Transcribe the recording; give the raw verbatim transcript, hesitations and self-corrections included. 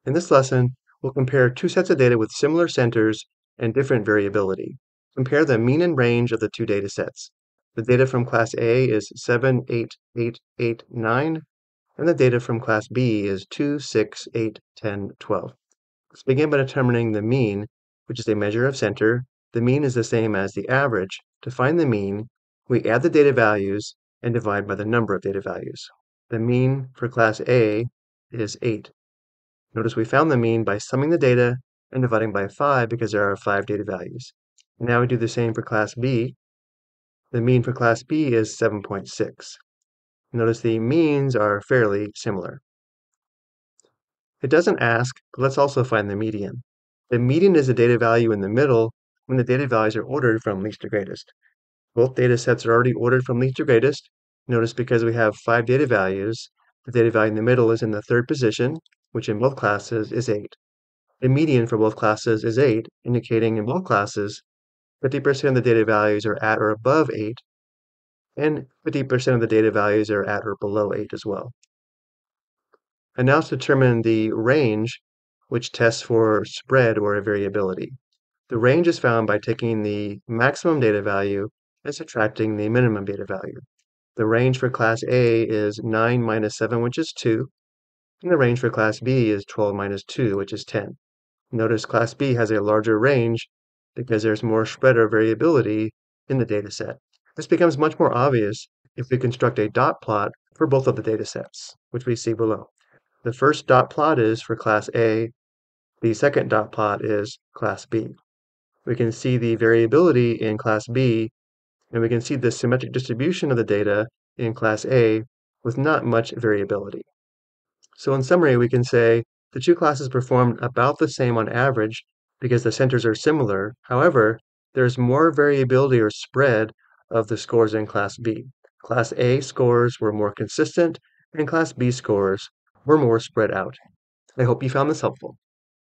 In this lesson, we'll compare two sets of data with similar centers and different variability. Compare the mean and range of the two data sets. The data from class A is seven, eight, eight, eight, nine, and the data from class B is two, six, eight, ten, twelve. Let's begin by determining the mean, which is a measure of center. The mean is the same as the average. To find the mean, we add the data values and divide by the number of data values. The mean for class A is eight. Notice we found the mean by summing the data and dividing by five because there are five data values. Now we do the same for class B. The mean for class B is seven point six. Notice the means are fairly similar. It doesn't ask, but let's also find the median. The median is the data value in the middle when the data values are ordered from least to greatest. Both data sets are already ordered from least to greatest. Notice because we have five data values, the data value in the middle is in the third position, which in both classes is eight. The median for both classes is eight, indicating in both classes fifty percent of the data values are at or above eight, and fifty percent of the data values are at or below eight as well. And now to determine the range, which tests for spread or variability. The range is found by taking the maximum data value and subtracting the minimum data value. The range for class A is nine minus seven, which is two, and the range for class B is twelve minus two, which is ten. Notice class B has a larger range because there's more spread or variability in the data set. This becomes much more obvious if we construct a dot plot for both of the data sets, which we see below. The first dot plot is for class A. The second dot plot is class B. We can see the variability in class B, and we can see the symmetric distribution of the data in class A with not much variability. So in summary, we can say the two classes performed about the same on average because the centers are similar. However, there's more variability or spread of the scores in class B. Class A scores were more consistent, and class B scores were more spread out. I hope you found this helpful.